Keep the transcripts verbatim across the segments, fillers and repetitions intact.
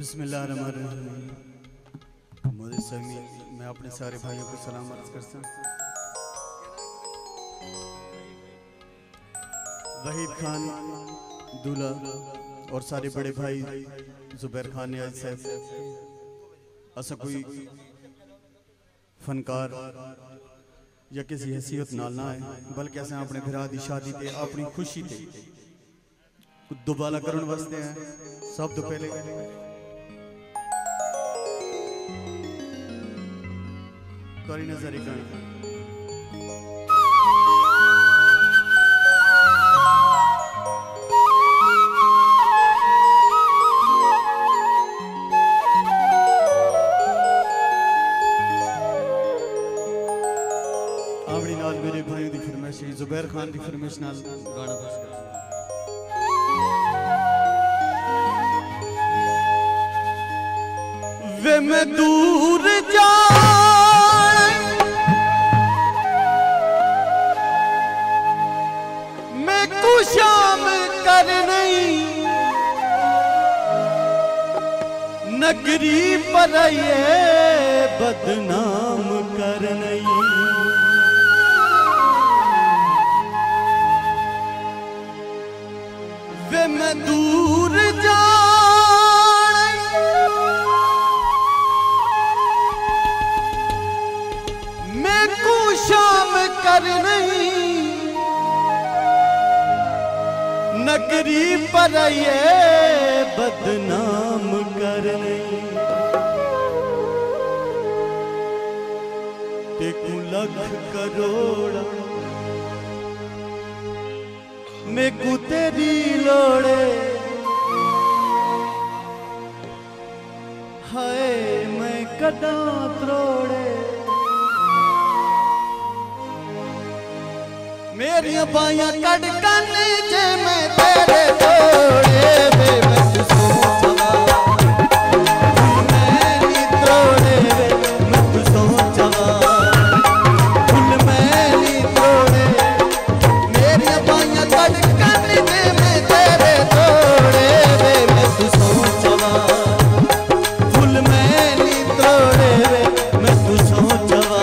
बिस्मिल्लाहिर्रहमानिर्रहीम। मोदी समी मैं अपने सारे भाइयों को सलाम अर्ज करता हूँ। वहीद खान दूल्हा और सारे बड़े भाई जुबैर खान नियाज़ साहब असा कोई फनकार या किसी हैसियत नाल ना है, बल्कि असें अपने भरा दी शादी ते अपनी खुशी ते दुबाला करने वास्ते हैं। सब तो पहले तोरी नजर एक आवड़ी नाल मेरे भाइयों की फरमाइश जुबैर खान की फरमाइश नाल गाना पेश कर वे मैं दूर जा मैं कुशाम कर नहीं नगरी पर ये बदनाम कर नहीं वे मैं दूर जा शाम कर नहीं नगरी पर ये बदनाम कर नहीं तेकू लख करोड़ मेकू तेरी लोड़े हाय मैं कदा त्रोड़े मेरी बाइयां कड़ कन जे मैं तेरे तोड़े वे मैं तू सोचवा मैं नी तोड़े वे मैं तू सोचवा फुल मैं नी तोड़े मेरी बाइयां कड़ कन जे मैं तेरे तोड़े वे मैं तू सोचवा फुल मैं नी तोड़े वे मैं तू सोचवा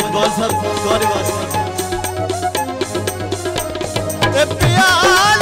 अजीत बाल साहब तुम्हारे वास्ते प्यार